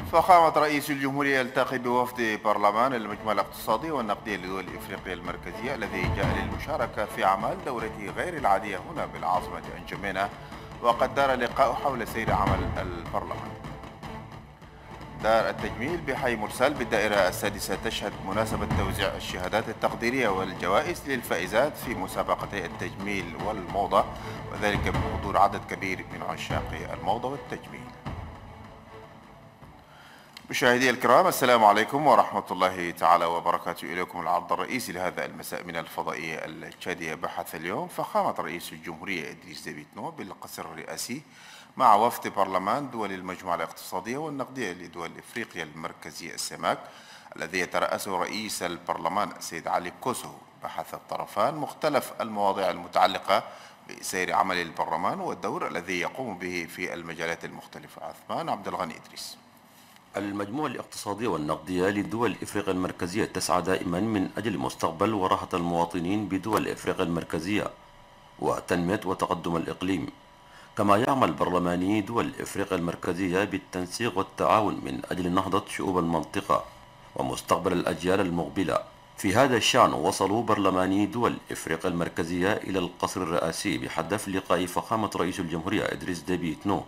فخامة رئيس الجمهورية يلتقي بوفد برلمان المجمع الاقتصادي والنقدي لدول إفريقيا المركزية الذي جاء للمشاركة في أعمال دورته غير العادية هنا بالعاصمة أنجمينة. وقد دار اللقاء حول سير عمل البرلمان. دار التجميل بحي مرسال بالدائرة السادسة تشهد مناسبة توزيع الشهادات التقديرية والجوائز للفائزات في مسابقتي التجميل والموضة، وذلك بحضور عدد كبير من عشاق الموضة والتجميل. مشاهدي الكرام، السلام عليكم ورحمة الله تعالى وبركاته. إليكم العرض الرئيسي لهذا المساء من الفضائية التشادية. بحث اليوم فخامة رئيس الجمهورية إدريس ديبي إتنو بالقصر الرئاسي مع وفد برلمان دول المجموعة الاقتصادية والنقدية لدول إفريقيا المركزية السماك الذي يترأسه رئيس البرلمان السيد علي كوسو. بحث الطرفان مختلف المواضيع المتعلقة بسير عمل البرلمان والدور الذي يقوم به في المجالات المختلفة. عثمان عبد الغني إدريس. المجموعة الاقتصادية والنقدية لدول إفريقيا المركزية تسعى دائما من أجل مستقبل وراحة المواطنين بدول إفريقيا المركزية وتنمية وتقدم الإقليم، كما يعمل برلماني دول إفريقيا المركزية بالتنسيق والتعاون من أجل نهضة شعوب المنطقة ومستقبل الأجيال المقبلة. في هذا الشأن وصلوا برلماني دول إفريقيا المركزية إلى القصر الرئاسي بهدف لقاء فخامة رئيس الجمهورية إدريس ديبي إتنو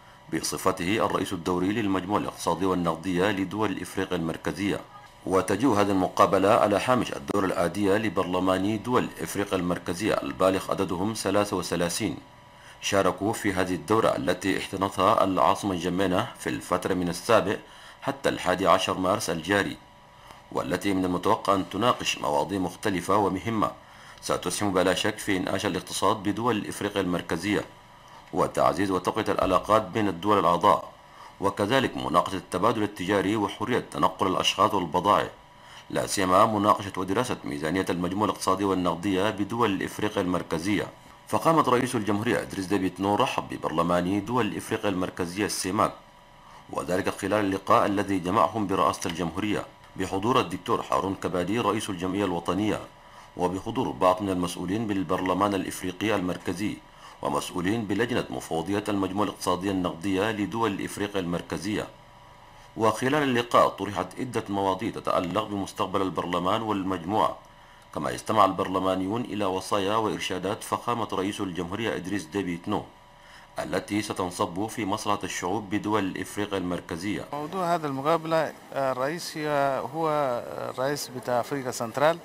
بصفته الرئيس الدوري للمجموعة الاقتصادية والنقدية لدول إفريقيا المركزية. وتجيء هذه المقابلة على هامش الدورة العادية لبرلماني دول إفريقيا المركزية البالغ عددهم 33 شاركوا في هذه الدورة التي احتضنتها العاصمة نجمينة في الفترة من 7 حتى 11 مارس الجاري، والتي من المتوقع أن تناقش مواضيع مختلفة ومهمة ستسهم بلا شك في إنعاش الاقتصاد بدول إفريقيا المركزية وتعزيز وتقوية العلاقات بين الدول الأعضاء، وكذلك مناقشة التبادل التجاري وحرية تنقل الأشخاص والبضائع، لا سيما مناقشة ودراسة ميزانية المجموعة الاقتصادية والنقدية بدول إفريقيا المركزية. فقامت رئيس الجمهورية إدريس ديبي إتنو رحب ببرلماني دول إفريقيا المركزية السيماك، وذلك خلال اللقاء الذي جمعهم برئاسة الجمهورية بحضور الدكتور هارون كبادي رئيس الجمعية الوطنية، وبحضور بعض من المسؤولين بالبرلمان الإفريقي المركزي ومسؤولين بلجنة مفوضية المجموعة الاقتصادية النقدية لدول إفريقيا المركزية. وخلال اللقاء طرحت عدة مواضيع تتعلق بمستقبل البرلمان والمجموعة، كما استمع البرلمانيون إلى وصايا وإرشادات فخامة رئيس الجمهورية إدريس ديبي إتنو التي ستنصب في مصلحة الشعوب بدول إفريقيا المركزية. موضوع هذا المقابلة الرئيس هو الرئيس بتاع أفريقيا سنترال،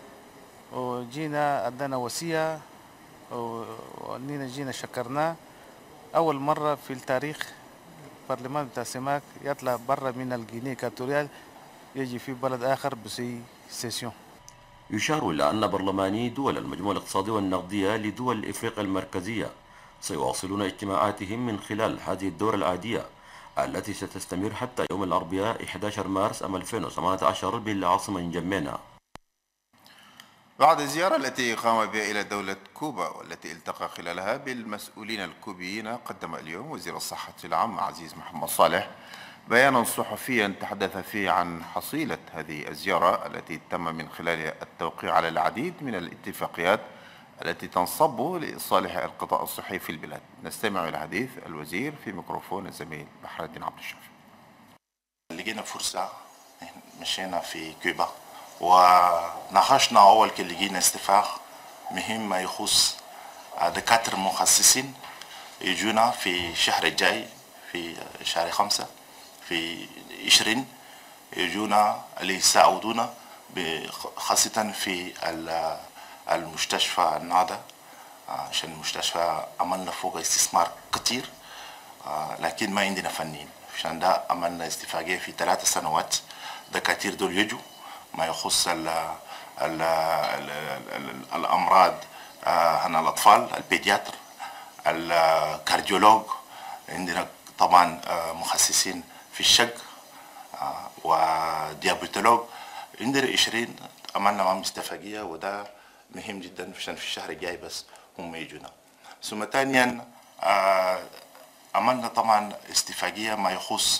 وجينا أدانا وصية وأننا جينا شكرناه. أول مرة في التاريخ برلمان بتاع سيماك يطلع برا من الجيني إكواتوريال يجي في بلد آخر بسي سيسيون. يشار إلى أن برلماني دول المجموعة الاقتصادية والنقدية لدول إفريقيا المركزية سيواصلون اجتماعاتهم من خلال هذه الدورة العادية التي ستستمر حتى يوم الأربعاء 11 مارس 2018 بالعاصمة نجمينة. بعد الزيارة التي قام بها إلى دولة كوبا والتي التقى خلالها بالمسؤولين الكوبيين، قدم اليوم وزير الصحة العام عزيز محمد صالح بيانا صحفيا تحدث فيه عن حصيلة هذه الزيارة التي تم من خلالها التوقيع على العديد من الاتفاقيات التي تنصب لصالح القطاع الصحي في البلاد. نستمع إلى حديث الوزير في ميكروفون الزميل بحر الدين عبد الشافي. لقينا فرصة مشينا في كوبا وناقشنا أول كي لقينا اتفاق مهم ما يخص دكاترة مخصصين يجونا في الشهر الجاي في شهر 5 في 20 يجونا ليساعدونا خاصة في المستشفى النهضة، عشان المستشفى عملنا فوق استثمار كتير لكن ما عندنا فنيين، عشان ده عملنا اتفاقية في 3 سنوات دكاترة دول يجوا ما يخص الأمراض هنا الأطفال، البيدياتر، الكارديولوج، عندنا طبعا مخصصين في الشق وديابيتولوج، عندنا 20 عملنا معهم اتفاقية، وده مهم جدا عشان في الشهر الجاي بس هم يجونا. ثم ثانيا عملنا طبعا اتفاقية ما يخص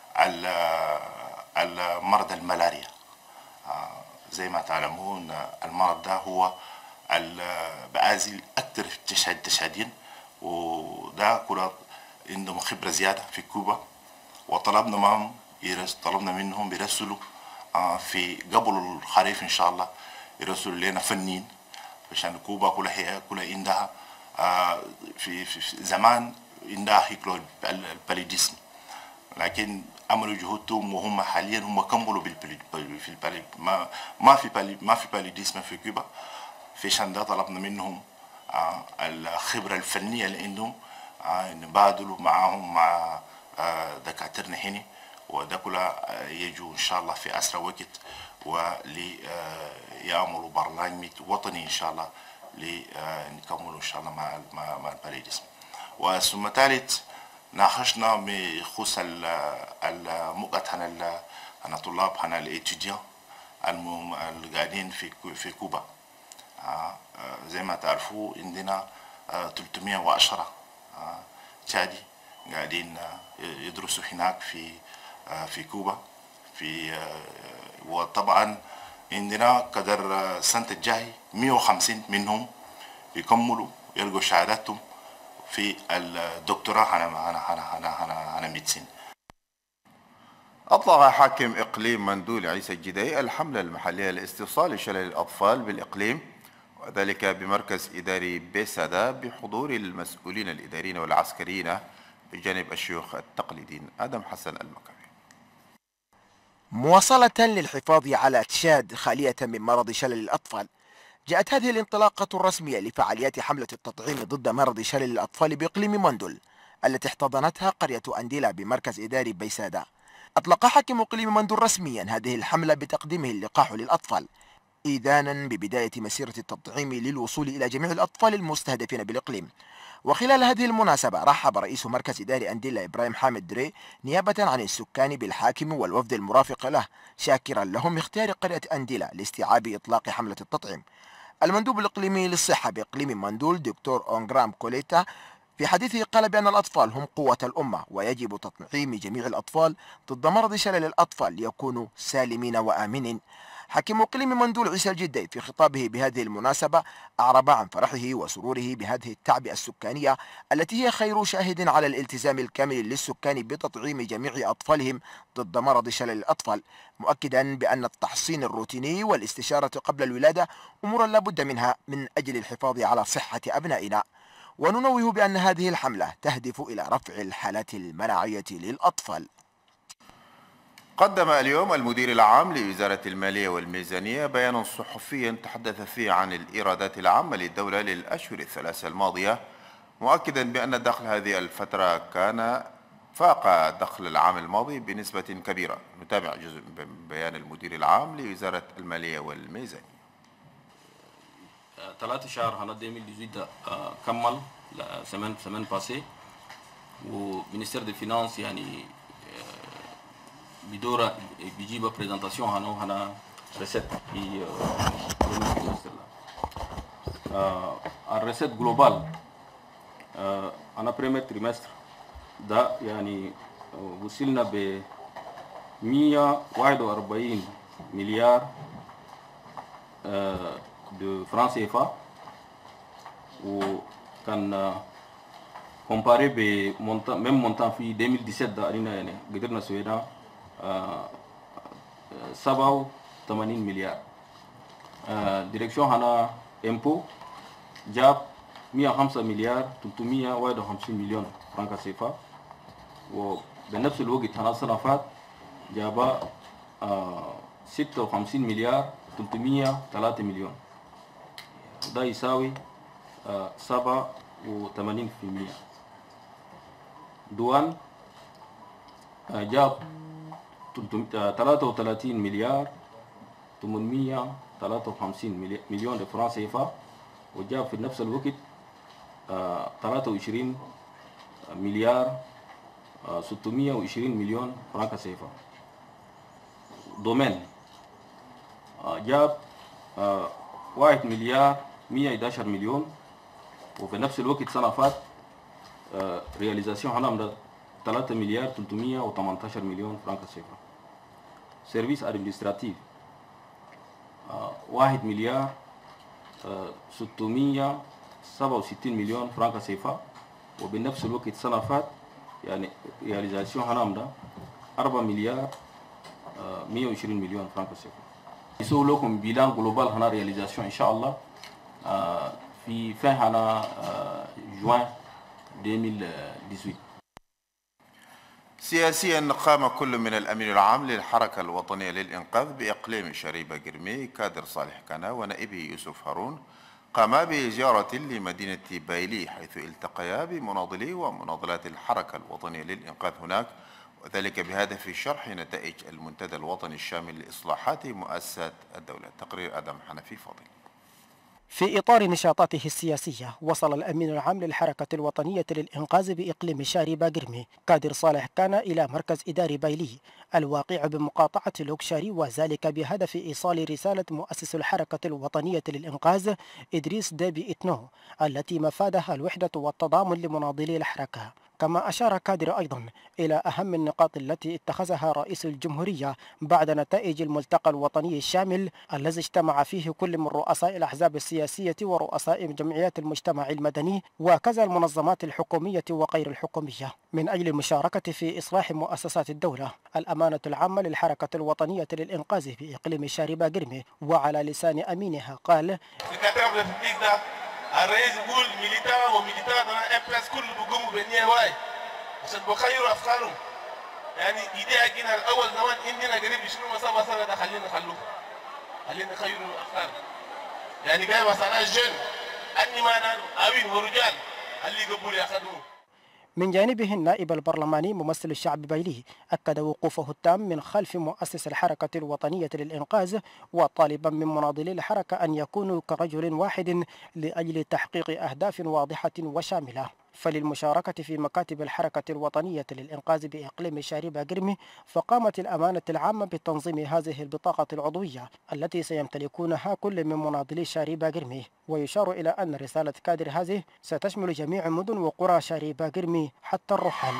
المرضى الملاريا. زي ما تعلمون المرض ده هو بأزل أكثر تشادين، وده كله عندهم خبرة زيادة في كوبا، وطلبنا معهم طلبنا منهم بيرسلوا في قبل الخريف ان شاء الله يرسلوا لنا فنيين عشان كوبا كلها عندها في زمان عندها هيكلو الباليديسم، لكن عملوا جهودهم وهم حاليا هم كملوا في ما في باليديسم في كوبا. في عشان ده طلبنا منهم الخبرة الفنية اللي عندهم نبادلوا معاهم مع دكاترنا هنا، وده كلها يجوا إن شاء الله في أسرع وقت وليعملوا برنامج وطني إن شاء الله لنكملوا إن شاء الله مع الباليديسم. وثم ثالث ناقشنا بخصوص المقعد عن الطلاب عن الاتيديان القاعدين في كوبا. زي ما تعرفوا عندنا 310 تشادي قاعدين يدرسوا هناك في كوبا. وطبعا عندنا قدر السنة الجاي 150 منهم يكملوا يلقوا شهاداتهم في الدكتوراه على ميديسين. أطلق حاكم إقليم مندول عيسى الجدي الحملة المحلية لاستئصال شلل الأطفال بالإقليم، وذلك بمركز إداري بيسادا بحضور المسؤولين الإداريين والعسكريين بجانب الشيوخ التقليديين. آدم حسن المكاوي. مواصلة للحفاظ على تشاد خالية من مرض شلل الأطفال، جاءت هذه الانطلاقة الرسمية لفعاليات حملة التطعيم ضد مرض شلل الأطفال بإقليم مندول التي احتضنتها قرية أنديلا بمركز إداري بيسادا. أطلق حاكم إقليم مندول رسميا هذه الحملة بتقديمه اللقاح للأطفال إذانا ببداية مسيرة التطعيم للوصول إلى جميع الأطفال المستهدفين بالإقليم. وخلال هذه المناسبة رحب رئيس مركز إداري أنديلا إبراهيم حامد دري نيابة عن السكان بالحاكم والوفد المرافق له، شاكرا لهم اختيار قرية أنديلا لاستيعاب إطلاق حملة التطعيم. المندوب الإقليمي للصحة بإقليم مندول دكتور أونغرام كوليتا في حديثه قال بأن الأطفال هم قوة الأمة ويجب تطعيم جميع الأطفال ضد مرض شلل الأطفال ليكونوا سالمين وآمنين. حاكم إقليم مندول عيسى الجدي في خطابه بهذه المناسبة أعرب عن فرحه وسروره بهذه التعبئة السكانية التي هي خير شاهد على الالتزام الكامل للسكان بتطعيم جميع أطفالهم ضد مرض شلل الأطفال، مؤكدا بأن التحصين الروتيني والاستشارة قبل الولادة أمور لا بد منها من أجل الحفاظ على صحة أبنائنا. وننوه بأن هذه الحملة تهدف إلى رفع الحالات المناعية للأطفال. قدم اليوم المدير العام لوزارة المالية والميزانية بيانا صحفيا تحدث فيه عن الإيرادات العامة للدولة للأشهر الثلاثة الماضية، مؤكدا بأن دخل هذه الفترة كان فاق دخل العام الماضي بنسبة كبيرة. نتابع جزء من بيان المدير العام لوزارة المالية والميزانية. 3 شهر هنا 2018 كمل سمان باسي، ومنستير دي فينانس يعني بدورة بيجيب بريزنتاسيون هنا ريسيت في الريسيت جلوبال أنا بريمير تريمستر ده يعني وصلنا ب 141 مليار de francs CFA، وكان كومباري بمونتان ميم مونتان في 2017 ده علينا يعني قدرنا سوينا 87 مليار. ديريكسيون هنا امبو جاب 105 مليار 351 مليون فرنك سيفا، وبنفس الوقت هنا السنة فات جاب 56 مليار 303 مليون، ده يساوي 87%. دوان جاب 33 مليار 853 مليون دي فرنك سيفا، وجاب في نفس الوقت 23 مليار 620 مليون فرنك سيفا. دومين جاب 1 مليار 111 مليون، وفي نفس الوقت سنة فات رياليزاسيون هنا 3 مليار 318 مليون فرنك سيفا. سيرفيس ادمنستراتيف 1 مليار 667 مليون فرنك سيفا، وبنفس الوقت سنة فات يعني رياليزاسيون هنا 4 مليار 120 مليون فرنك سيكون. يسوي لكم بيلان جلوبال هنا رياليزاسيون ان شاء الله في هنا جوان 2018. سياسيا، قام كل من الأمين العام للحركة الوطنية للإنقاذ بإقليم شريبة قرمي كادر صالح كانا ونائبه يوسف هارون قاما بزيارة لمدينة بايلي، حيث التقيا بمناضلي ومناضلات الحركة الوطنية للإنقاذ هناك، وذلك بهدف شرح نتائج المنتدى الوطني الشامل لإصلاحات مؤسسات الدولة. تقرير آدم حنفي فاضل. في إطار نشاطاته السياسية، وصل الأمين العام للحركة الوطنية للإنقاذ بإقليم شاربة قرمي كادر صالح كان إلى مركز إداري بايلي الواقع بمقاطعة لوكشاري، وذلك بهدف إيصال رسالة مؤسس الحركة الوطنية للإنقاذ إدريس ديبي إتنو التي مفادها الوحدة والتضامن لمناضلي الحركة. كما أشار كادر أيضا إلى أهم النقاط التي اتخذها رئيس الجمهورية بعد نتائج الملتقى الوطني الشامل الذي اجتمع فيه كل من رؤساء الأحزاب السياسية ورؤساء جمعيات المجتمع المدني وكذا المنظمات الحكومية وغير الحكومية من أجل المشاركة في إصلاح مؤسسات الدولة. الأمانة العامة للحركة الوطنية للإنقاذ في إقليم شاربة قرمي وعلى لسان أمينها قال: الرئيس يقول ميليتان وميليتان انا ام بي اس كله بيقوموا بالنيه واي عشان بخيروا افكارهم. يعني ايديها جينا الاول زمان عندنا قريب 20 سنه ده خلينا نخلوه، خلينا نخيروا افكار. يعني جاي مثلا الجن اني ما انا اوين ورجال اللي قبول ياخذوه. من جانبه النائب البرلماني ممثل الشعب بايلي أكد وقوفه التام من خلف مؤسس الحركة الوطنية للإنقاذ، وطالبا من مناضلي الحركة أن يكونوا كرجل واحد لأجل تحقيق أهداف واضحة وشاملة. فللمشاركة في مكاتب الحركة الوطنية للإنقاذ بإقليم شاربة قرمي، فقامت الأمانة العامة بتنظيم هذه البطاقة العضوية التي سيمتلكونها كل من مناضلي شاربة قرمي. ويشار إلى أن رسالة كادر هذه ستشمل جميع مدن وقرى شاربة قرمي حتى الرحال.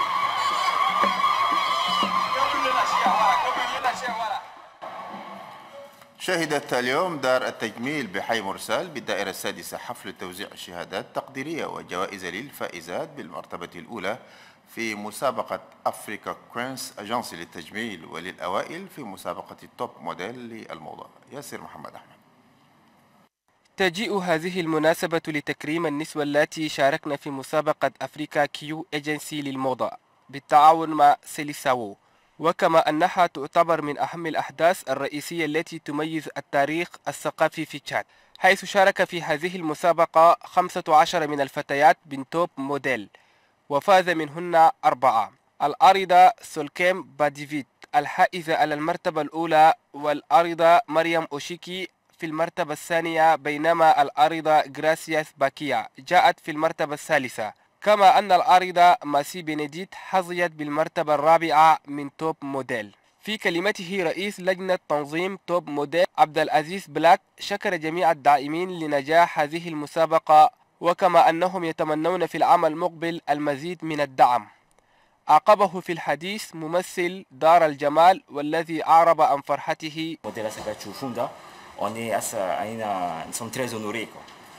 شهدت اليوم دار التجميل بحي مرسال بالدائرة السادسة حفل توزيع شهادات تقديرية وجوائز للفائزات بالمرتبة الأولى في مسابقة أفريكا كوينس أجنسي للتجميل، وللأوائل في مسابقة التوب موديل للموضة. ياسر محمد أحمد. تجيء هذه المناسبة لتكريم النسوة التي شاركن في مسابقة أفريكا كيو إيجنسي للموضة بالتعاون مع سيليساو، وكما أنها تعتبر من أهم الأحداث الرئيسية التي تميز التاريخ الثقافي في تشاد، حيث شارك في هذه المسابقة 15 من الفتيات من توب موديل، وفاز منهن 4: العارضة سولكيم باديفيت الحائزة على المرتبة الأولى، والعارضة مريم أوشيكي في المرتبة الثانية، بينما العارضة غراسياس باكيا جاءت في المرتبة الثالثة، كما أن العارضة ماسي بنديت حظيت بالمرتبة الرابعة من توب موديل. في كلمته رئيس لجنة تنظيم توب موديل عبد العزيز بلاك شكر جميع الداعمين لنجاح هذه المسابقة، وكما أنهم يتمنون في العام المقبل المزيد من الدعم. عقبه في الحديث ممثل دار الجمال والذي أعرب عن فرحته: On est nous sommes très honorés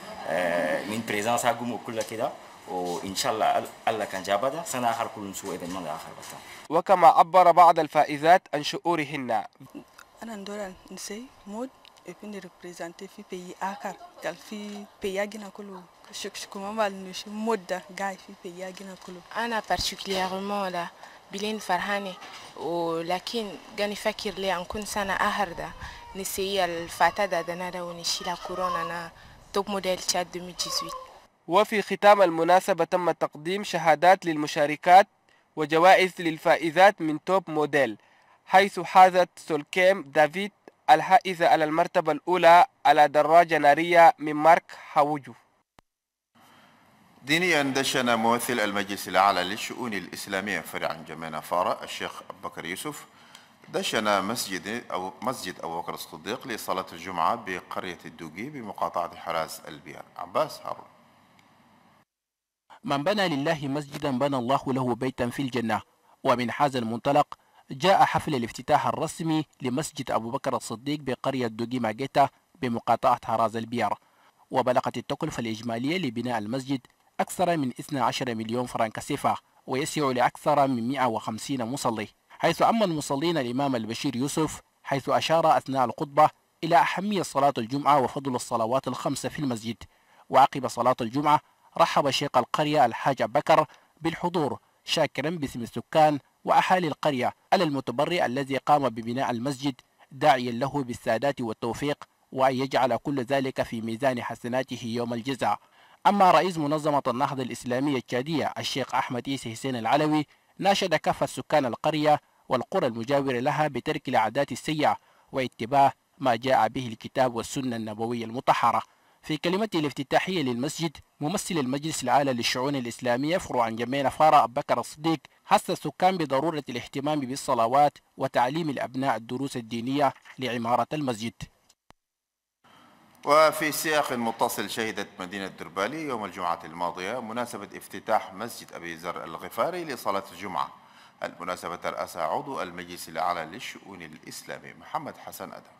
من présence à Goumou كلها كده، وإن شاء الله الله كان جابدا سنة آخر كل نسوء إذا ما آخر بس. وكما عبر بعض الفائزات عن شعورهن: أنا ندور نسي مود يبين représenter في pays آخر قال في pays أجينا كله شكما ما نش مود جاي في pays أجينا كله. أنا particulièrement لا بلين فرحانة، ولكن جاني فكر لي أن كل سنة آخر ده نسي الفتاة ده ونشيل كورونا أنا توب موديل تشاد 2018. وفي ختام المناسبة تم تقديم شهادات للمشاركات وجوائز للفائزات من توب موديل، حيث حازت سولكيم دافيد الحائزة على المرتبة الأولى على دراجة نارية من مارك حاوجو. دينيا، دشن ممثل المجلس الأعلى للشؤون الإسلامية فرع جمينة فارة الشيخ أبو بكر يوسف دشن مسجد أبو بكر الصديق لصلاة الجمعة بقرية الدوقي بمقاطعة حراس البيار. عباس هارون. من بنى لله مسجدا بنى الله له بيتا في الجنة. ومن هذا المنطلق جاء حفل الافتتاح الرسمي لمسجد أبو بكر الصديق بقرية دوقي ماجيتا بمقاطعة حراس البيار، وبلغت التكلفة الإجمالية لبناء المسجد أكثر من 12 مليون فرنك سيفا، ويسع لأكثر من 150 مصلي، حيث أما المصلين الإمام البشير يوسف حيث أشار أثناء الخطبة إلى أهمية صلاة الجمعة وفضل الصلوات الخمس في المسجد. وعقب صلاة الجمعة رحب شيخ القرية الحاج بكر بالحضور، شاكرا باسم السكان وأهالي القرية على المتبرع الذي قام ببناء المسجد، داعيا له بالسادات والتوفيق وأن يجعل كل ذلك في ميزان حسناته يوم الجزاء. أما رئيس منظمة النهضة الإسلامية التشادية الشيخ أحمد عيسى حسين العلوي ناشد كافة سكان القرية والقرى المجاورة لها بترك العادات السيئة واتباع ما جاء به الكتاب والسنة النبوية المطهرة. في كلمته الافتتاحية للمسجد، ممثل المجلس العالي للشؤون الإسلامية فروع جمينة فارا أبو بكر الصديق حث السكان بضرورة الاهتمام بالصلوات وتعليم الأبناء الدروس الدينية لعمارة المسجد. وفي سياق متصل، شهدت مدينة دربالي يوم الجمعة الماضية مناسبة افتتاح مسجد أبي ذر الغفاري لصلاة الجمعة. المناسبة رأسها عضو المجلس الأعلى للشؤون الإسلامي محمد حسن أدم.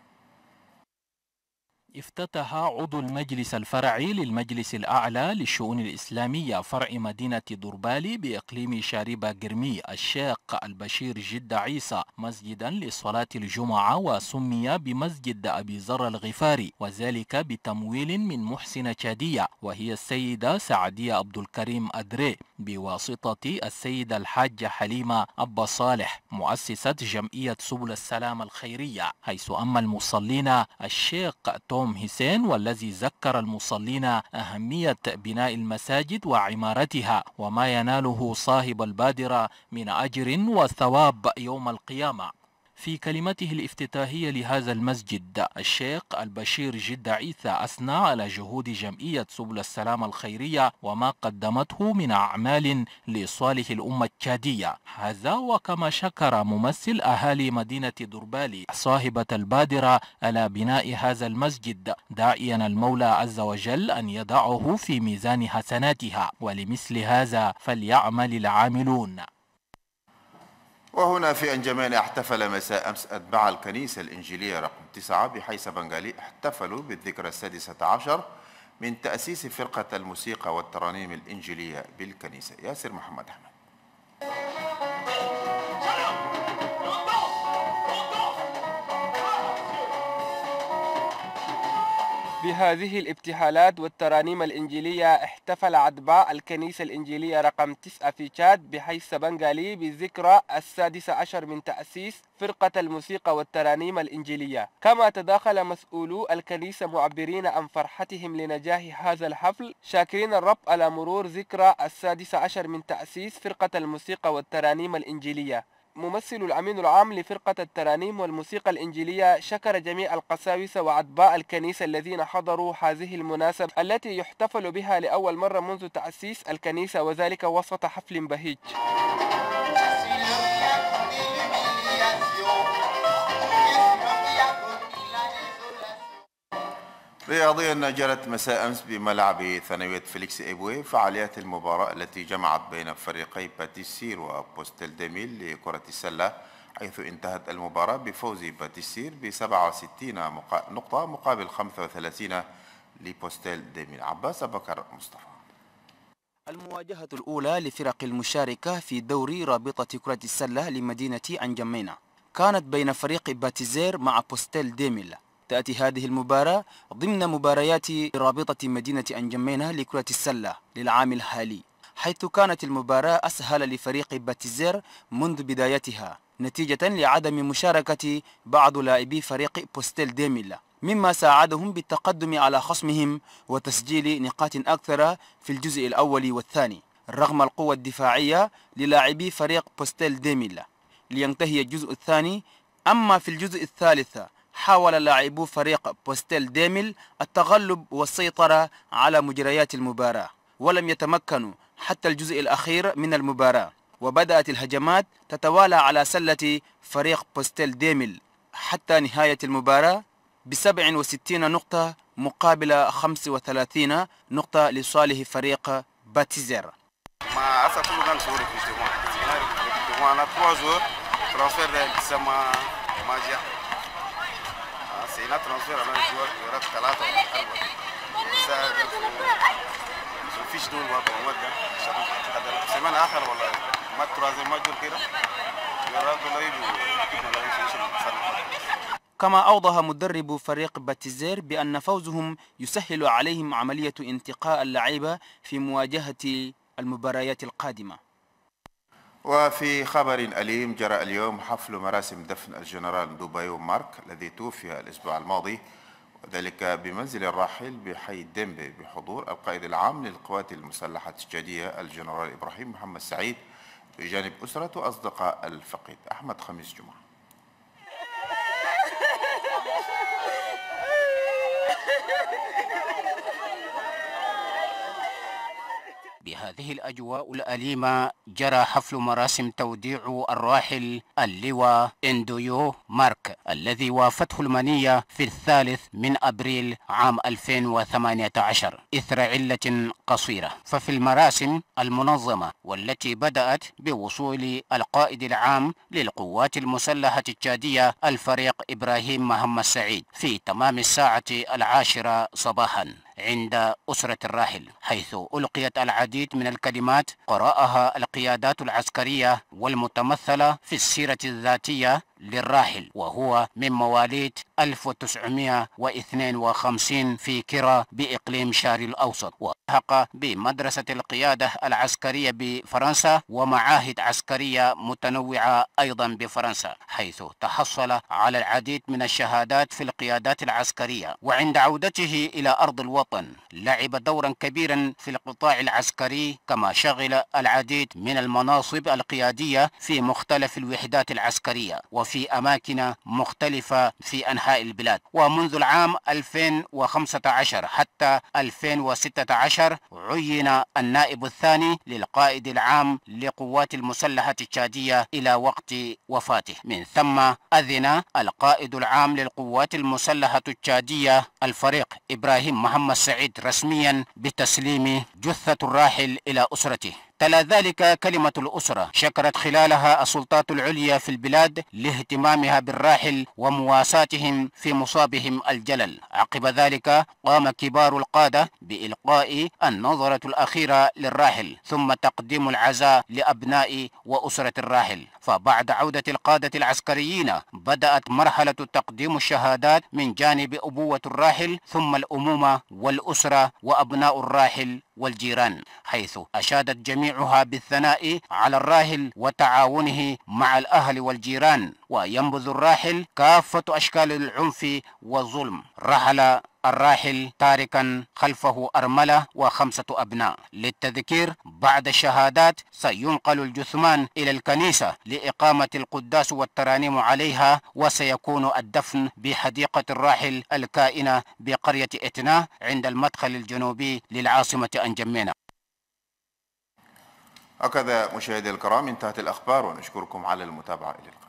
افتتح عضو المجلس الفرعي للمجلس الأعلى للشؤون الإسلامية فرع مدينة دربالي بإقليم شاربة قرمي الشيخ البشير جد عيسى مسجدا لصلاة الجمعة، وسمي بمسجد أبي ذر الغفاري، وذلك بتمويل من محسنة تشادية وهي السيدة سعدية عبد الكريم أدري بواسطة السيدة الحاجة حليمة أبا صالح مؤسسة جمعية سبل السلام الخيرية. حيث أما المصلين الشيخ توم حسين والذي ذكر المصلين أهمية بناء المساجد وعمارتها وما يناله صاحب البادرة من أجر وثواب يوم القيامة. في كلمته الافتتاحية لهذا المسجد الشيخ البشير جد عيسى أثنى على جهود جمعية سبل السلام الخيرية وما قدمته من أعمال لصالح الأمة التشادية. هذا وكما شكر ممثل أهالي مدينة دربالي صاحبة البادرة على بناء هذا المسجد، داعيا المولى عز وجل أن يضعه في ميزان حسناتها، ولمثل هذا فليعمل العاملون. وهنا في أنجمين احتفل مساء أمس أتباع الكنيسة الإنجيلية رقم 9 بحيث بنغالي احتفلوا بالذكرى 16 من تأسيس فرقة الموسيقى والترانيم الإنجيلية بالكنيسة. ياسر محمد أحمد. بهذه الابتهالات والترانيم الإنجيلية احتفل أتباع الكنيسة الإنجيلية رقم 9 في تشاد بحيث بنغالي بالذكرى 16 من تأسيس فرقة الموسيقى والترانيم الإنجيلية. كما تداخل مسؤولو الكنيسة معبرين عن فرحتهم لنجاح هذا الحفل، شاكرين الرب على مرور ذكرى 16 من تأسيس فرقة الموسيقى والترانيم الإنجيلية. ممثل الأمين العام لفرقة الترانيم والموسيقى الإنجيلية شكر جميع القساوسة وأتباع الكنيسة الذين حضروا هذه المناسبة التي يحتفل بها لأول مرة منذ تأسيس الكنيسة، وذلك وسط حفل بهيج. رياضيا جرت مساء أمس بملعب ثانوية فيليكس إبوي فعاليات المباراة التي جمعت بين فريقي باتيسير وبوستيل ديميل لكرة السلة، حيث انتهت المباراة بفوز باتيسير ب67 نقطة مقابل 35 لبوستيل ديميل. عباس أبو بكر مصطفى. المواجهة الأولى لفرق المشاركة في دوري رابطة كرة السلة لمدينة أنجمينة كانت بين فريق باتيزير مع بوستيل ديميل. تأتي هذه المباراة ضمن مباريات رابطة مدينة أنجمينة لكرة السلة للعام الحالي، حيث كانت المباراة أسهل لفريق باتيزير منذ بدايتها نتيجة لعدم مشاركة بعض لاعبي فريق بوستيل ديميل، مما ساعدهم بالتقدم على خصمهم وتسجيل نقاط أكثر في الجزء الأول والثاني رغم القوة الدفاعية للاعبي فريق بوستيل ديميل لينتهي الجزء الثاني. أما في الجزء الثالث حاول لاعبو فريق بوستيل ديميل التغلب والسيطرة على مجريات المباراة ولم يتمكنوا حتى الجزء الأخير من المباراة، وبدأت الهجمات تتوالى على سلة فريق بوستيل ديميل حتى نهاية المباراة ب67 نقطة مقابل 35 نقطة لصالح فريق باتيزير. سينا ترانسفير على الجوار يراد 3 ولا 4 فيش دول واقع مودة سمعنا آخر ولا ما ترازي ما دول كده كما أوضح مدرب فريق باتيزير بأن فوزهم يسهل عليهم عملية انتقاء اللعيبة في مواجهة المباريات القادمة. وفي خبر أليم، جرى اليوم حفل مراسم دفن الجنرال دوبايو مارك الذي توفي الأسبوع الماضي، وذلك بمنزل الراحل بحي ديمبي بحضور القائد العام للقوات المسلحة التشادية الجنرال إبراهيم محمد سعيد بجانب أسرة وأصدقاء الفقيد. أحمد خميس جمعة. بهذه الأجواء الأليمة جرى حفل مراسم توديع الراحل اللواء اندويو مارك الذي وافته المنية في 3 أبريل عام 2018 إثر علة قصيرة. ففي المراسم المنظمة والتي بدأت بوصول القائد العام للقوات المسلحة التشادية الفريق إبراهيم محمد سعيد في تمام الساعة 10 صباحا عند أسرة الراحل، حيث ألقيت العديد من الكلمات قرأها القيادات العسكرية والمتمثلة في السيرة الذاتية للراحل، وهو من مواليد 1952 في كرا بإقليم شاري الأوسط، والتحق بمدرسة القيادة العسكرية بفرنسا ومعاهد عسكرية متنوعة أيضا بفرنسا، حيث تحصل على العديد من الشهادات في القيادات العسكرية. وعند عودته إلى أرض الوطن لعب دورا كبيرا في القطاع العسكري، كما شغل العديد من المناصب القيادية في مختلف الوحدات العسكرية وفي أماكن مختلفة في أنحاء البلاد. ومنذ العام 2015 حتى 2016 عين النائب الثاني للقائد العام لقوات المسلحة التشادية إلى وقت وفاته. من ثم أذن القائد العام للقوات المسلحة التشادية الفريق إبراهيم محمد سعيد رسميا بتسليم جثة الراحل إلى أسرته. تلا ذلك كلمة الأسرة شكرت خلالها السلطات العليا في البلاد لاهتمامها بالراحل ومواساتهم في مصابهم الجلل. عقب ذلك قام كبار القادة بإلقاء النظرة الأخيرة للراحل، ثم تقديم العزاء لأبناء وأسرة الراحل. فبعد عودة القادة العسكريين بدأت مرحلة تقديم الشهادات من جانب أبوة الراحل، ثم الأمومة والأسرة وأبناء الراحل والجيران، حيث أشادت جميعها بالثناء على الراحل وتعاونه مع الأهل والجيران. وينبذ الراحل كافة أشكال العنف والظلم. رحل الراحل تاركا خلفه أرملة و5 أبناء. للتذكير بعد الشهادات سينقل الجثمان إلى الكنيسة لإقامة القداس والترانيم عليها، وسيكون الدفن بحديقة الراحل الكائنة بقرية إتنا عند المدخل الجنوبي للعاصمة أنجمينا. هكذا مشاهدي الكرام انتهت الأخبار، ونشكركم على المتابعة. إلى اللقاء.